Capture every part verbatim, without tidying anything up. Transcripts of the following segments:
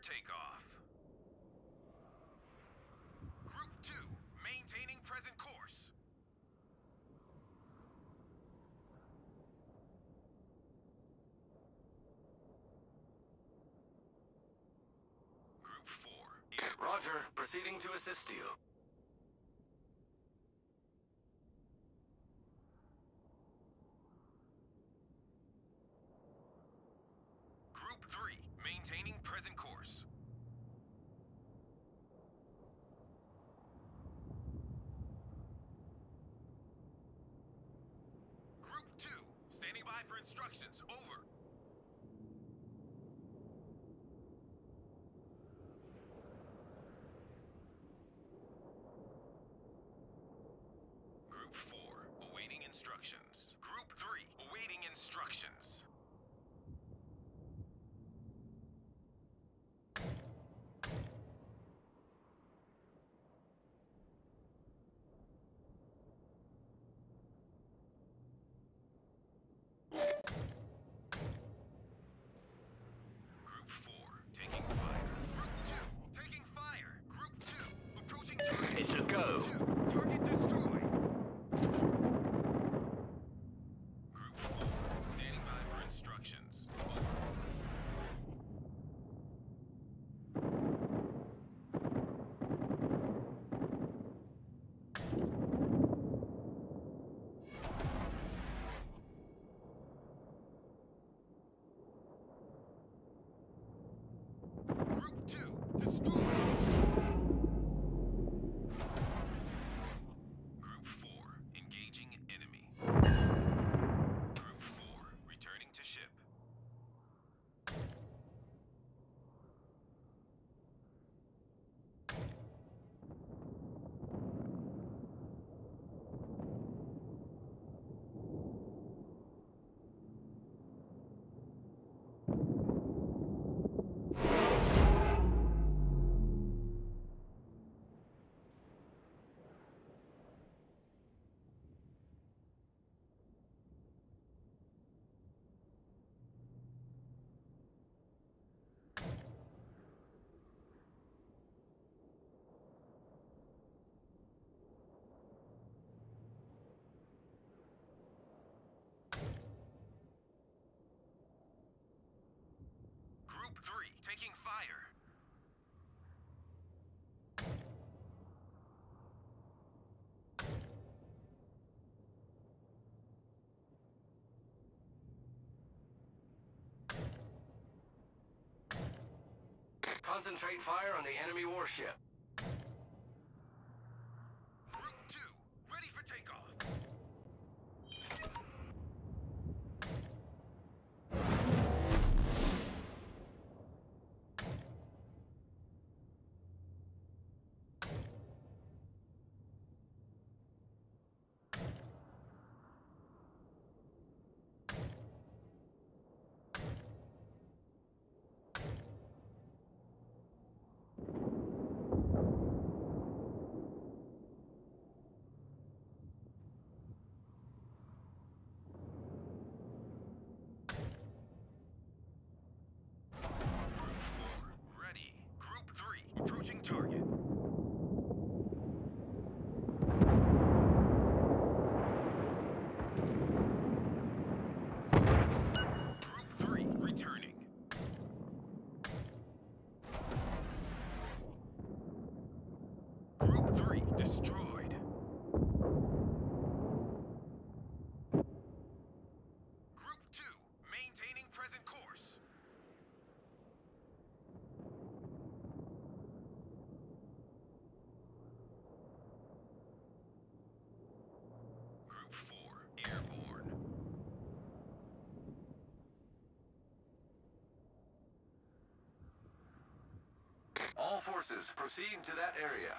takeoff. Group two, maintaining present course. Group four, airborne. Roger, proceeding to assist you. Group three, maintaining present course. Group two, standing by for instructions. Over. Group four, awaiting instructions. Group three, awaiting instructions. Group four, taking fire. Group two, taking fire. Group two, approaching target. It's a go. Group two, target destroyed. Group four, standing by for instructions. Over. Group two, destroyed. Group four, engaging enemy. Group four, returning to ship. Group three, taking fire. Concentrate fire on the enemy warship. Group two, ready for takeoff. Group four, ready. Group three, approaching target. Group three, returning. Group three, destroyed. Group two, maintaining present course. Group four, airborne. All forces, proceed to that area.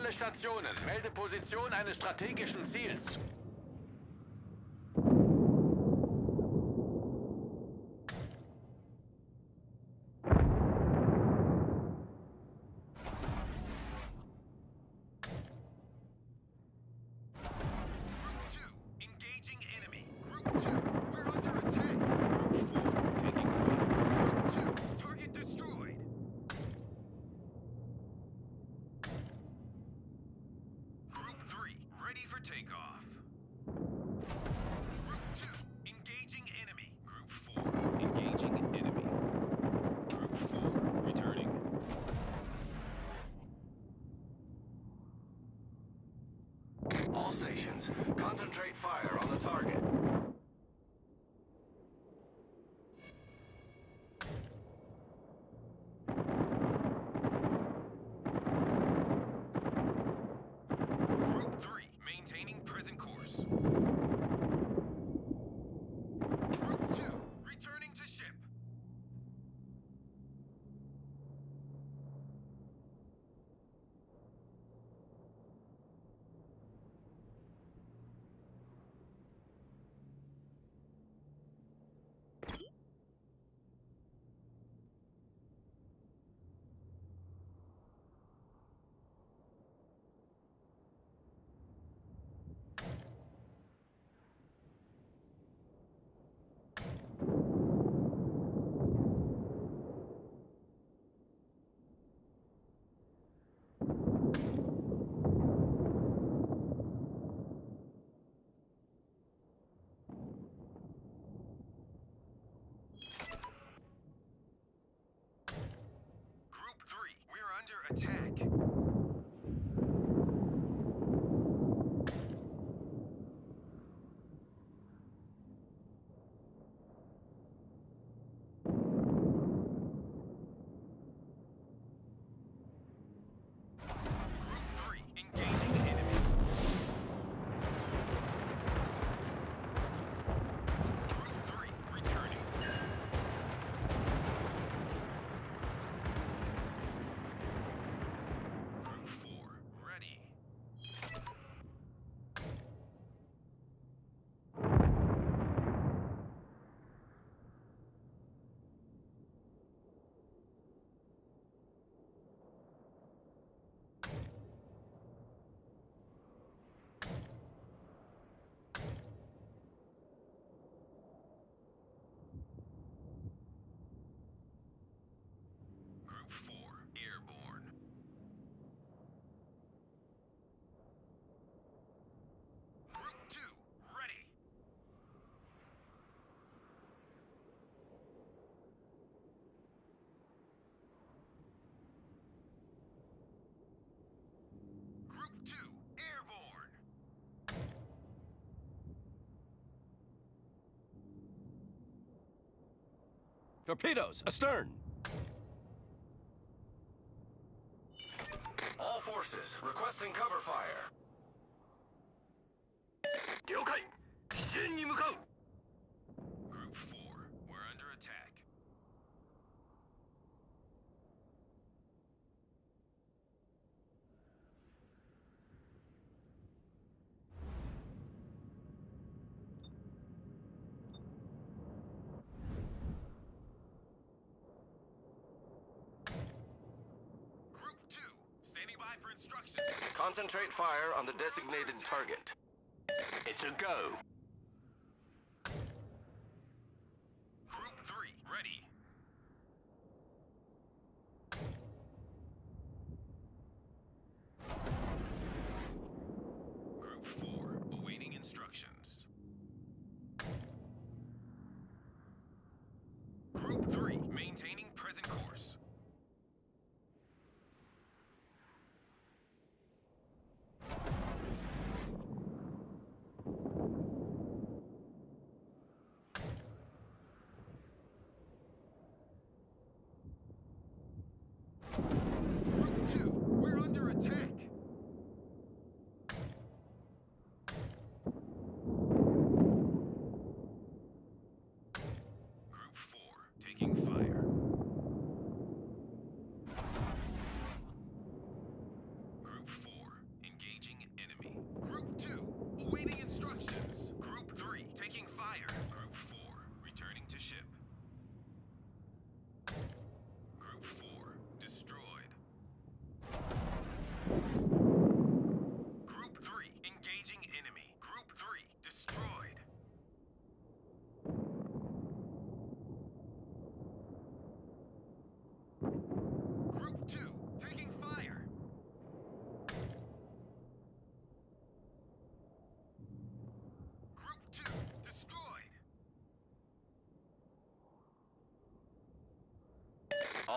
alle Stationen. Melde Position eines strategischen Ziels. All stations, concentrate fire on the target. Group three, maintaining present course. Group two, returning to ship. Attack. Group three, engaging enemy. Group three, returning. Group four, ready. Group four, airborne. Group two, ready. Group two, airborne. Torpedoes, astern! All forces, requesting cover fire. 了解支援に向かう Group four, we're under attack. Group two, standing by for instructions. Concentrate fire on the designated target. It's a go. Group three, ready. Group four, awaiting instructions. Group three, maintaining present course.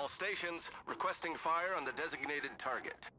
All stations requesting fire on the designated target.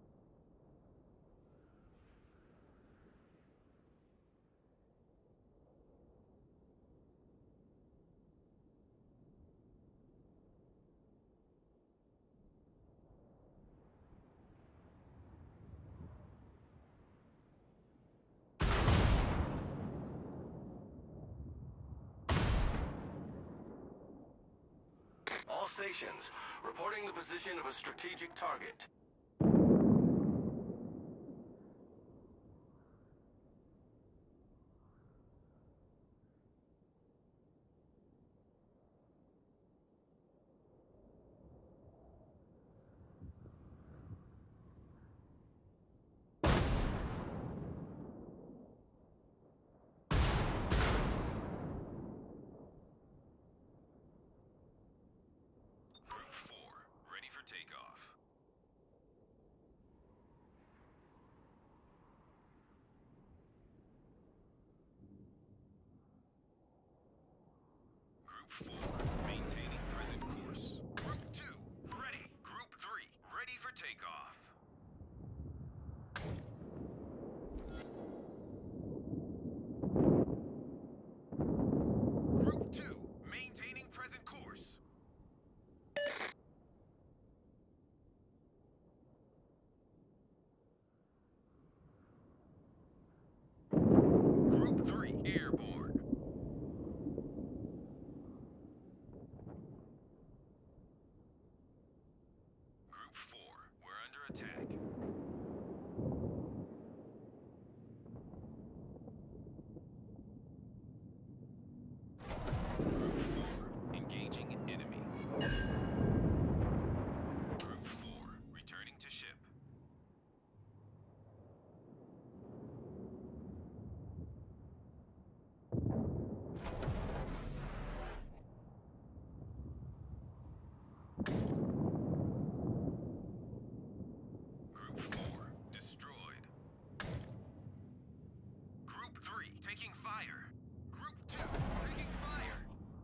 All stations reporting the position of a strategic target. Group four, ready for takeoff. Group four, maintaining present course. Group two, ready. Group three, ready for takeoff. Group two, maintaining present course. Group three, airborne. Group four, we're under attack. Group four, engaging enemy. Group four, returning to ship. Group four, destroyed. Group three, taking fire. Group two, taking fire.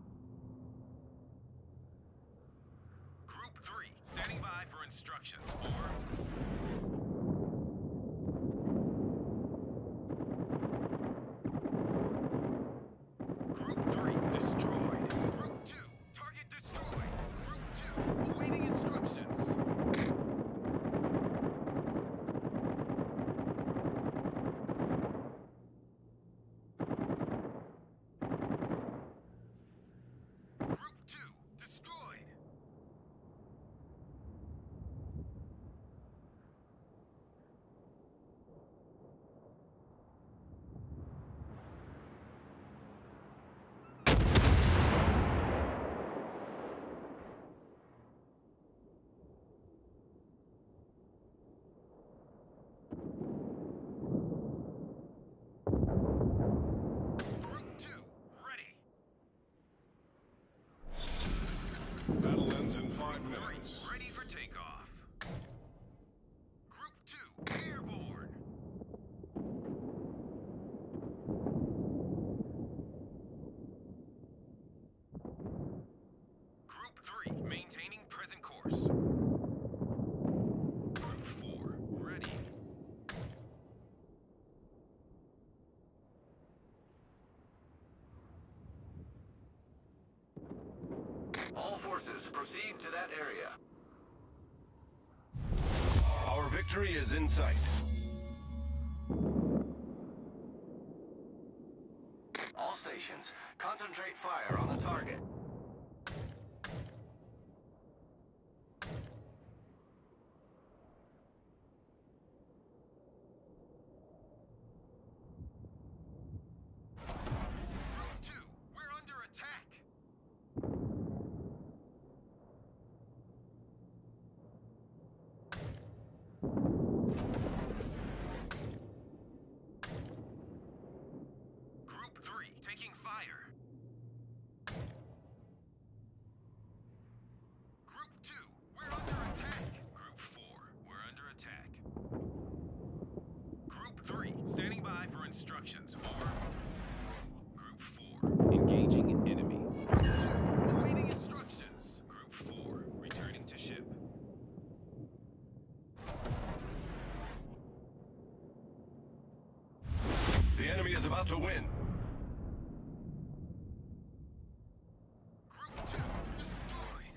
Group three, standing by for instructions. Over. Group three, destroyed. Group two, target destroyed. Group two, awaiting instructions. Group two, destroyed. Group two, ready. Battle ends in five Three, minutes. ready for takeoff. Group two, airborne. Group three, maintaining present course. Group four, ready. All forces proceed to that area. Our victory is in sight. All stations concentrate fire on the target. Group two, we're under attack. Group three, taking fire. Group two, we're under attack. Group four, we're under attack. Group three, standing by for instructions. Over. Group four, engaging enemy. Group two, awaiting instructions. Group four, returning to ship. about to win. Group two destroyed.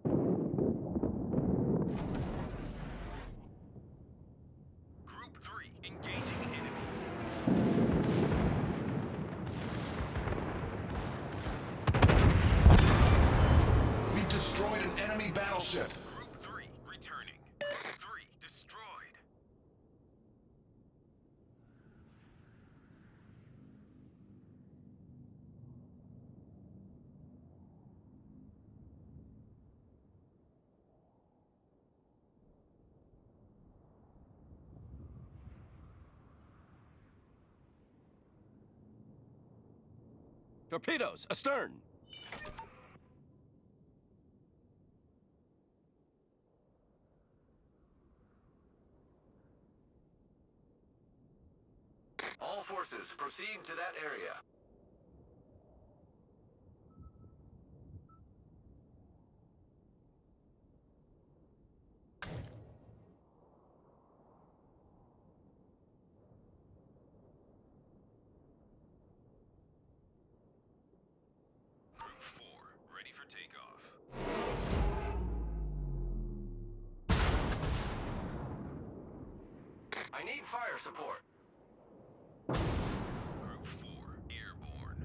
Group three engaging enemy. We've destroyed an enemy battleship. Group three returning. Group three destroyed. Torpedoes, astern! All forces, proceed to that area. Group four ready for takeoff. I need fire support. Group four airborne.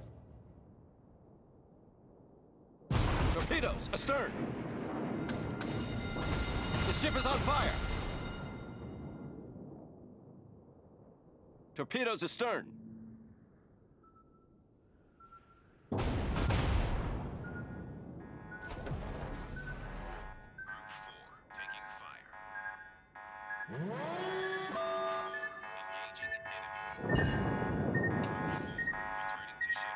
Torpedoes, astern! The ship is on fire! Torpedoes, astern! Group four taking fire. Group four engaging enemy. Group four returning to ship.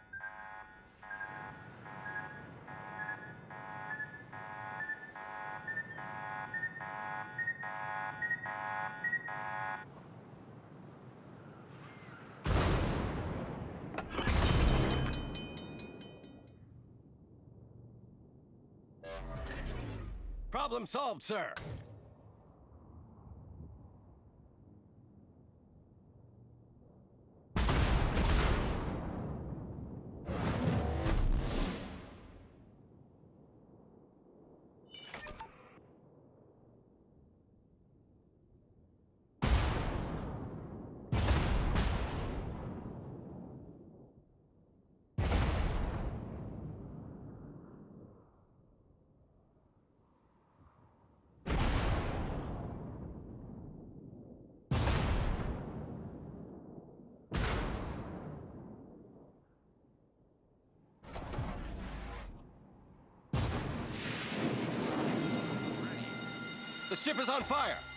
Problem solved, sir! The ship is on fire!